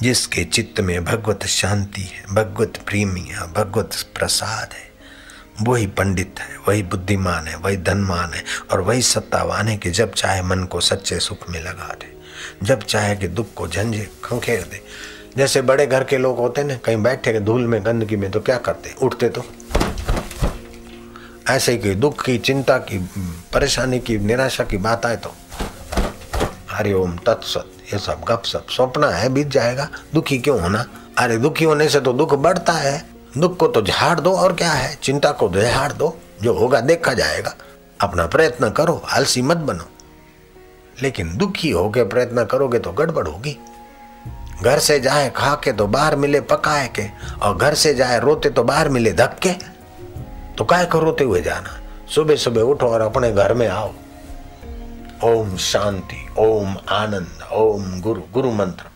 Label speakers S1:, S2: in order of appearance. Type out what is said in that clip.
S1: जिसके चित्त में भगवत शांति है, भगवत प्रेमी है, भगवत प्रसाद है, वही पंडित है, वही बुद्धिमान है, वही धनवान है और वही सत्तावान है कि जब चाहे मन को सच्चे सुख में लगा दे, जब चाहे कि दुख को झंझे खंखेर दे। जैसे बड़े घर के लोग होते हैं, कहीं बैठे धूल में गंदगी में तो क्या करते, उठते तो ऐसे ही दुख की, चिंता की, परेशानी की, निराशा की बात आए तो हरिओम तत्सत, ये सब गप सप, सपना है, बीत जाएगा, दुखी क्यों होना। अरे दुखी होने से तो दुख बढ़ता है, दुख को तो झाड़ दो और क्या है, चिंता को झाड़ दो, जो होगा देखा जाएगा। अपना प्रयत्न करो, आलसी मत बनो। लेकिन दुखी होके प्रयत्न करोगे तो गड़बड़ होगी। घर से जाए खा के तो बाहर मिले पकाए के, और घर से जाए रोते तो बाहर मिले धक्के, तो काय को रोते हुए जाना। सुबह सुबह उठो और अपने घर में आओ। ओम शांति, ओम आनंद, ओम गुरु, गुरु मंत्र।